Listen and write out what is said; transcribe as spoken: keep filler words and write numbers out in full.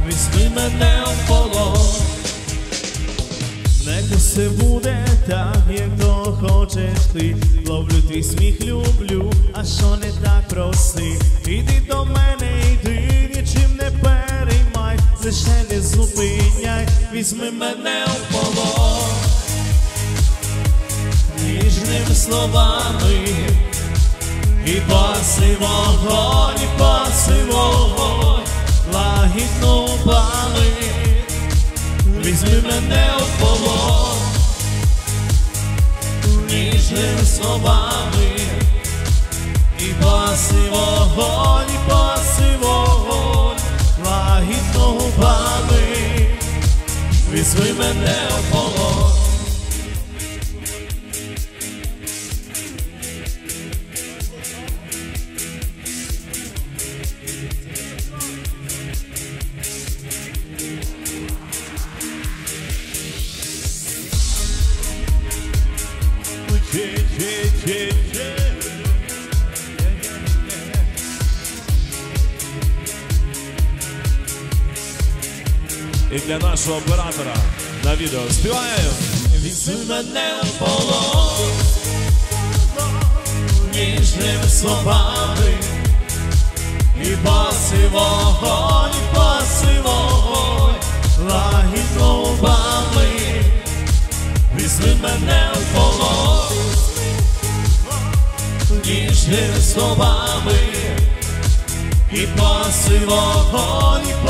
візьми мене в полон. Нехай все буде так, як то хочеш ти. Ловлю твій сміх, люблю, а що не так, проси. Іди до мене, йди, нічим не переймай, лише не зупиняй, візьми мене в полон. Ніжними словами і паси вогонь, і паси вогонь, лагідно пали, візьми мене в полон. Ніжними словами і паси вогонь, і паси вогонь, лагідно пали, візьми мене в полон. І для нашого оператора на відео співаємо. Візьми мене в полон, ніжними словами і паси вогонь, і паси вогонь, лагідно губами, візьми мене в полон. Ніжними словами і паси вогонь, і